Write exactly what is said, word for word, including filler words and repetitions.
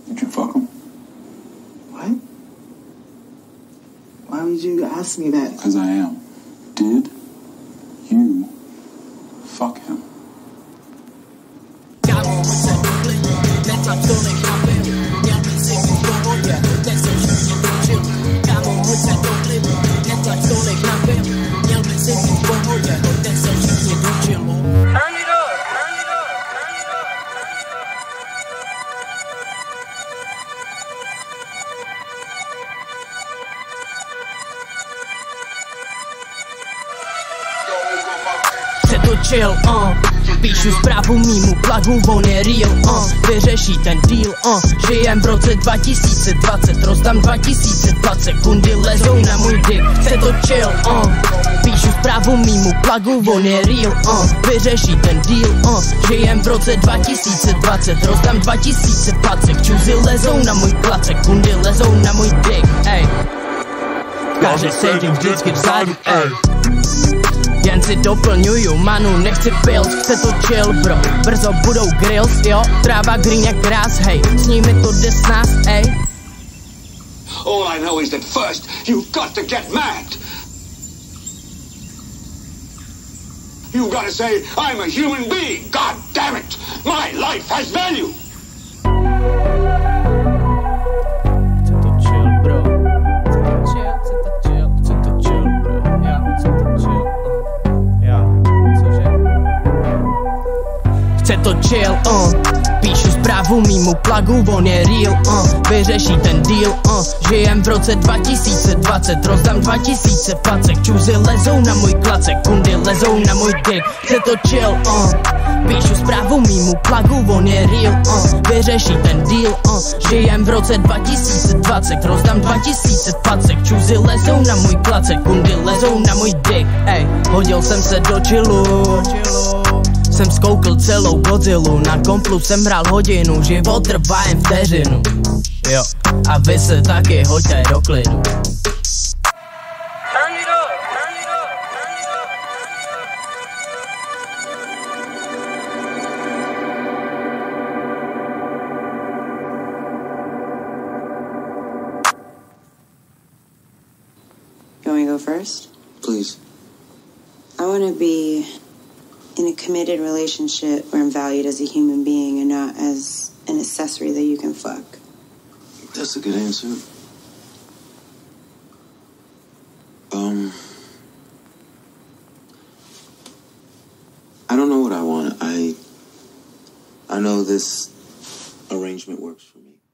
Did you fuck him? What? Why would you ask me that? Because I am. Did you fuck him? Se to chill, uh. Píšu zprávu mýmu plagu, on je real, uh. Vyřeší ten deal, uh. Žijem v roce dva tisíce dvacet, rozdám dva tisíce dvacet, kundy lezou na můj dick. Se to chill, uh. Píšu zprávu mýmu plagu, on je real, uh. Vyřeší ten deal, uh. Žijem v roce dva tisíce dvacet, rozdám dva tisíce dvacet, čuzy lezou na můj klacek, kundy lezou na můj dick, ej. Kaže sedím vždycky vzadu, ej. Jen si doplňuju manu, nechci pills, chce to chill bro. Brzo budou grills, jo, tráva green jak grás, hej. S nimi to jde s nás, ej. All I know is that first you've got to get mad. You've got to say, I'm a human being, god damn it. My life has value. Chce to chill, uh. Píšu zprávu mýmu plagu, on je real, uh. Vyřeší ten deal, uh. Žijem v roce dva tisíce dvacet, rozdám dva tisíce dvacet, čuzy lezou na můj klacek, kundy lezou na můj dick. Chce to chill, uh. Píšu zprávu mýmu plagu, on je real, uh. Vyřeší ten deal, uh. Žijem v roce dva tisíce dvacet, rozdám dva tisíce dvacet, čuzy lezou na můj klacek, kundy lezou na můj dick. Ej, hodil jsem se do chillu, jsem zkoukl celou Godzillu, na komplu jsem hrál hodinu, život trvá jen vteřinu. Jo, a vy se taky hoďte do klidu. Turn it up, turn it up, turn it up. You want me to go first? Please. I want to be in a committed relationship where I'm valued as a human being and not as an accessory that you can fuck. That's a good answer. Um, I don't know what I want. I, I know this arrangement works for me.